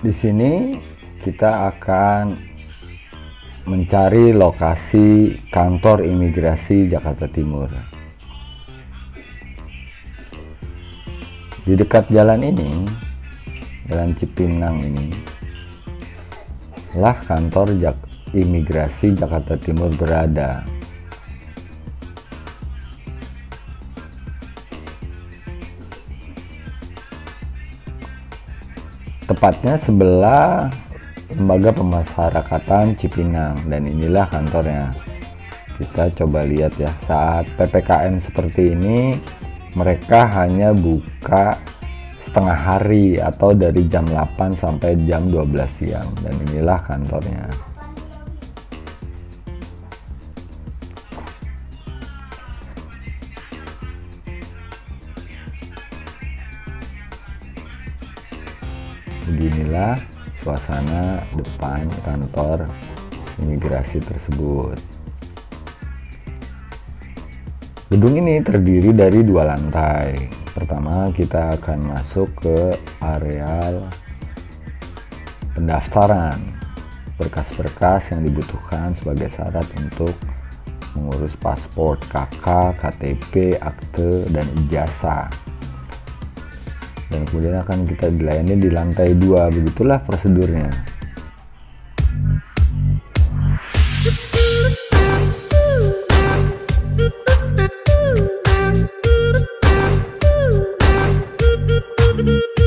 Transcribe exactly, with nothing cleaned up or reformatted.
Di sini kita akan mencari lokasi kantor imigrasi Jakarta Timur. Di dekat jalan ini, Jalan Cipinang ini, lah kantor Jak imigrasi Jakarta Timur berada. Tepatnya sebelah Lembaga Pemasyarakatan Cipinang, dan inilah kantornya. Kita coba lihat ya, saat P P K M seperti ini mereka hanya buka setengah hari atau dari jam delapan sampai jam dua belas siang, dan inilah kantornya. Beginilah suasana depan kantor imigrasi tersebut. Gedung ini terdiri dari dua lantai. Pertama, kita akan masuk ke areal pendaftaran berkas-berkas yang dibutuhkan sebagai syarat untuk mengurus paspor, K K, K T P, akte, dan ijazah. Dan kemudian akan kita dilayani di lantai dua. Begitulah prosedurnya. Thank you.